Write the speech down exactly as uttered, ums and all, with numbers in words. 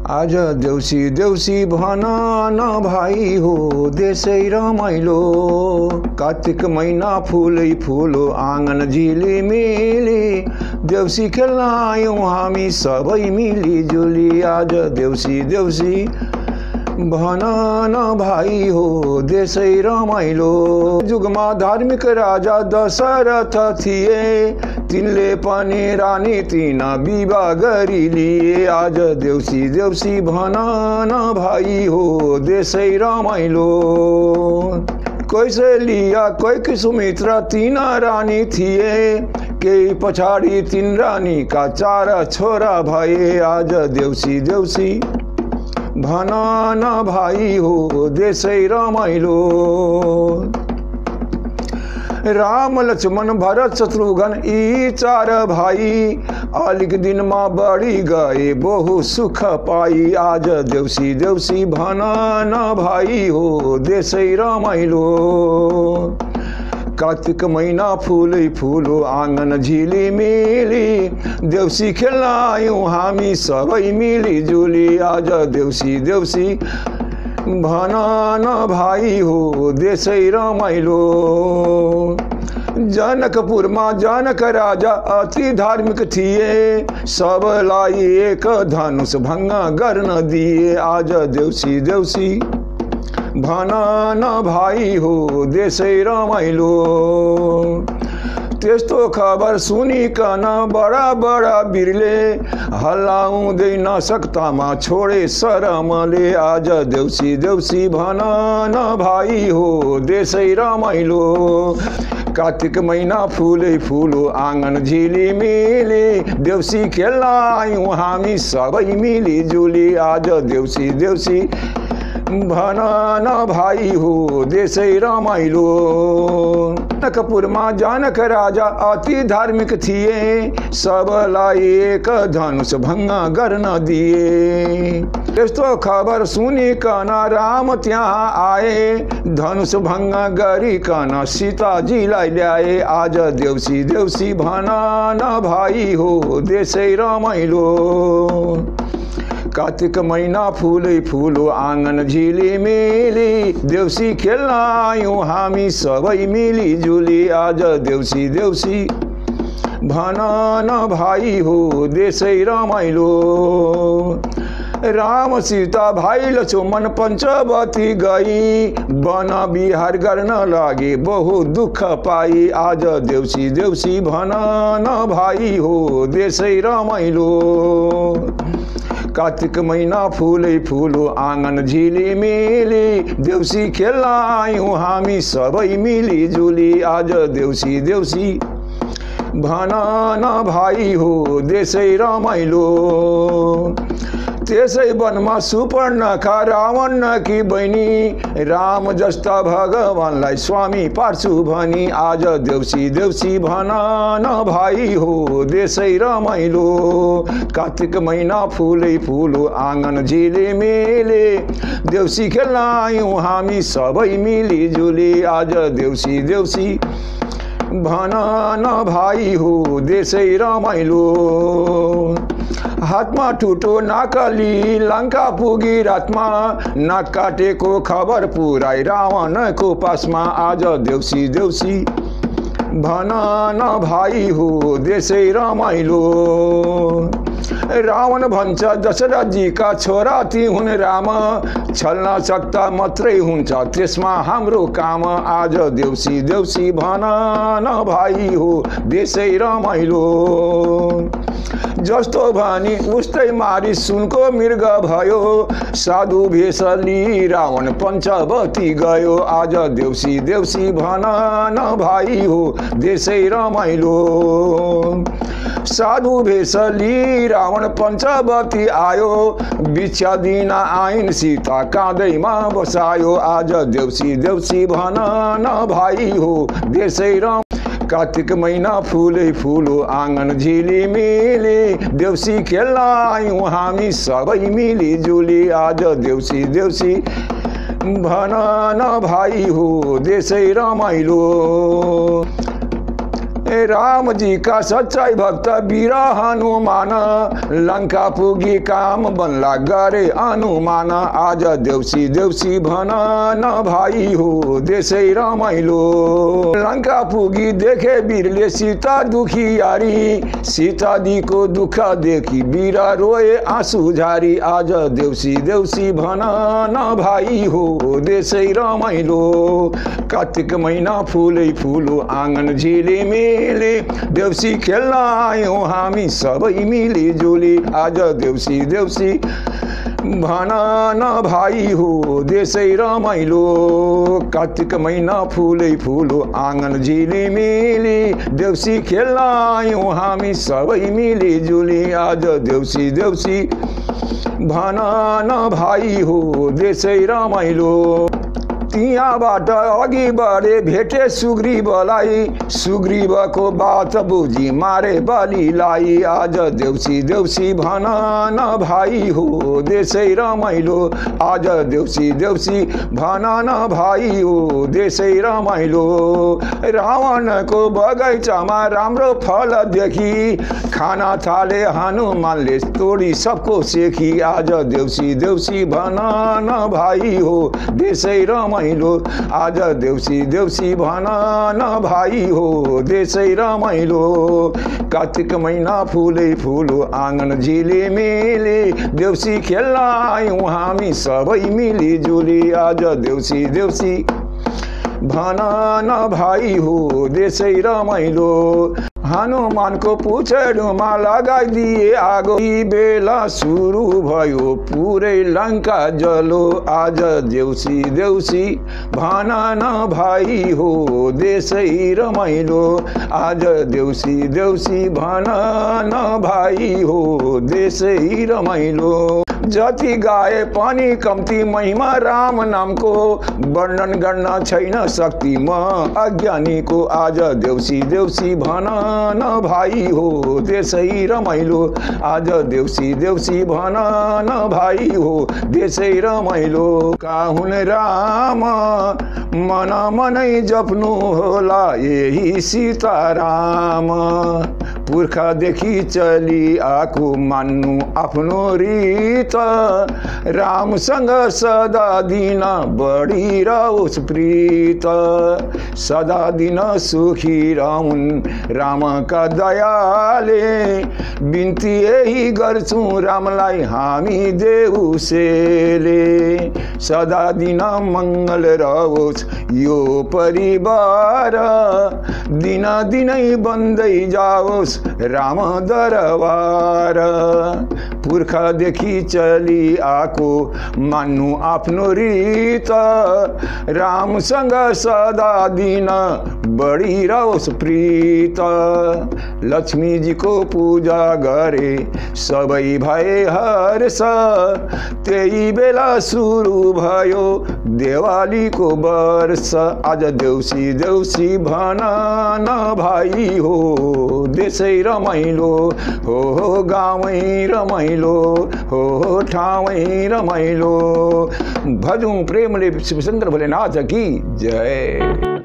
आज देउसी देउसी भन न भाइ हो देशै रमाइलो। कार्तिक महिना फुलै फुलो आँगन झिलिमिली, देउसी खेल्न आयौँ हामी सबै मिली जुली। आज देउसी देउसी भन न भाइ हो देशै रमाइलो। जुगमा धार्मिक राजा दशरथ थिए, तिनले पनि रानी तीन विवाह गरी लिए। आज देउसी देउसी भन न भाइ हो देशै रमाइलो। कैसेलिया कैक सुमित्रा तीन रानी थिए, केही पछाडि तीन रानीका चार छोरा भए। आज देउसी देउसी भन न भाइ हो देशै रमाइलो। राम लक्ष्मण भरत शत्रुघ्न यी चार भाइ, अलिक दिनमा बढी गए बहु सुख पाई। आज देउसी देउसी भन न भाइ हो देशै रमाइलो। कार्तिक महिना फुलै फुलो आँगन झिलिमिली, देउसी खेल्न आयौँ हामी सबै मिली जुली। आज देउसी देउसी भन न भाइ हो देशै रमाइलो। जनकपुरमा जनक राजा अति धार्मिक थिए, सबलाई एक धनुष भङ्ग गर्न दिए। आज देउसी देउसी भन न भाइ हो देशै रमाइलो। त्यस्तो खबर सुनिकन बडा बडा वीरले, हल्लाउँदै नसक्तामा छोडे शरमले। आज देउसी देउसी भन न भाइ हो देशै रमाइलो। कार्तिक महिना फुलै फुलो आँगन झिलिमिली, देउसी खेल्न आयौँ हामी सबै मिली जुली। आज देउसी देउसी भन न भाइ हो देशै रमाइलो। जनकपुरमा जनक राजा अति धार्मिक थिए, सबलाई एक धनुष भङ्ग गर्न दिए। यस्तो खबर सुनिकन राम त्यहाँ आए, धनुष भङ्ग गरिकन सीताजीलाई ल्याए। आज देउसी देउसी भन न भाइ हो देशै रमाइलो। कार्तिक महिना फुलै फुलो आँगन झिलिमिली, देउसी खेल्न आयौँ हामी सबै मिली जुली। आज देउसी देउसी भन न भाइ हो देशै रमाइलो। राम सीता भाइ लक्ष्मण पञ्चवती गई, वन विहार गर्न लागे बहु दुःख पाई। आज देउसी देउसी भन न भाइ हो देशै रमाइलो। कार्तिक महिना फुलै फुलो आँगन झिलिमिली, देउसी खेल्न आयौँ हामी सबै मिली जुली। आज देउसी देउसी भन न भाइ हो देशै रमाइलो। त्यसै वनमा सुपर्णखा रावण कि बहिनी, राम जस्ता भगवानलाई स्वामी पार्छु भनी। आज देउसी देउसी भन न भाइ हो देशै रमाइलो। कार्तिक महिना फुलै फुलो आँगन झिलिमिली, देउसी खेल्न आयौँ हामी सबै मिली जुली। आज देउसी देउसी भन न भाइ हो देशै रमाइलो। हातमा ठुटो नाकली लङ्का पुगी रातमा, नाक काटेको खबर पुराई रावणको पासमा। आज देउसी देउसी भन न भाइ हो देशै रमाइलो। रावण भन्छ दशरथजीका छोरा ती हुन् राम, छल्न सक्ता मात्रै हुन्छ त्यसमा हाम्रो काम। आज देउसी देउसी भन न भाइ हो देशै रमाइलो। जस्तो भनी उस्तै मारी सुनको मृग भयो, साधु भेष लिई रावण पञ्चवती गयो। आज देउसी देउसी भन न भाइ हो देशै रमाइलो। साधु भेष लिई रावण पञ्चवती आयो, भिक्षा दिन आइन् सीता काँधैमा बसायो। आज देउसी देउसी भन न भाइ हो देशै रमाइलो। कार्तिक महिना फुलै फुलो आँगन झिलिमिली, देउसी खेल्न आयौँ हामी सबै मिली जुली। आज देउसी देउसी भन न भाइ हो देशै रमाइलो। राम जी का सच्चाई भक्त वीर हनुमान, लंका पुगी काम बनला गरे अनुमान। आज देउसी देउसी भन न भाइ हो देशै रमाइलो, लंका पुगी देखे वीरले सीता दुखियारी, सीता दीको दुख देखि वीर रोए आँसु झारी। आज देउसी देउसी भन न भाइ हो देशै रमाइलो, कार्तिक महिना फुलै फुलो आँगन झिलिमी, देउसी खेल्न आयौं हामी सबै मिली जुली। आज देउसी देउसी भन न भाइ हो देशै रमाइलो, कार्तिक महिना फुलै फुलो आँगन झिलिमिली, देउसी खेल्न आयौं हामी सबै मिली जुली। आज देउसी देउसी भन न भाइ हो देशै रमाइलो। त्यहाँबाट अघि बढे भेटे सुग्रीवलाई, सुग्रीवको बात बुझी मारे बलिलाई। आज देउसी देउसी भन न भाइ हो देशै रमाइलो, आज देउसी देउसी भन न भाइ हो देशै रमाइलो। रावणको बगैँचामा राम्रो फल देखि, खाना थाले हनुमानले तोडी सबको सेखी। आज देउसी देउसी भन न भाइ हो देशै रमाइलो, आज देउसी देउसी भन न भाइ हो देशै रमाइलो। कार्तिक महिना फुलै फुलो आँगन झिलिमिली, देउसी खेल्न आयौं हामी सबै मिली जुली। आज देउसी देउसी भन न भाइ हो देशै रमाइलो। हनुमानको पुच्छडुमा लगाइदिए आगो, यी बेला सुरु भयो पुरै लंका जलो। आज देउसी देउसी भन न भाइ हो देशै रमाइलो, आज देउसी देउसी भन न भाइ हो देशै रमाइलो। जति गाए पनि कम्ती महिमा राम नामको, वर्णन गर्न छैन शक्ति म अज्ञानीको। आज देउसी देउसी भन न भाइ हो देशै रमाइलो, आज देउसी देउसी भन न भाइ हो देशै रमाइलो। काहुन राम मन मनै जप्नु होला यही सीताराम, पुर्खादेखि चली आएको मान्नु आफ्नो रीत। रामसँग सदा दिन बढिरहोस् प्रीत, सदा दिन सुखी रहून् रामका दयाले। बिन्ती यही गर्छौं रामलाई हामी देउसेले, सदा दिन मङ्गल रहोस् यो परिवार। दिन दिनै बन्दै जाओस् राम दरबार, पुर्खादेखि चली आएको मान्नु आफ्नो रीत। रामसँग सदा दिन बढिरहोस् प्रीत, लक्ष्मीजीको पूजा गरे सबै भए हर्ष। त्यही बेला सुरु भयो देवालीको वर्ष। आज देउसी देउसी भन न भाइ हो देशै रमाइलो, हो हो गाउँै रमाइलो, हो हो ठाउँै रमाइलो। भजौं प्रेमले शिवशंकर भोलेनाथ की जय।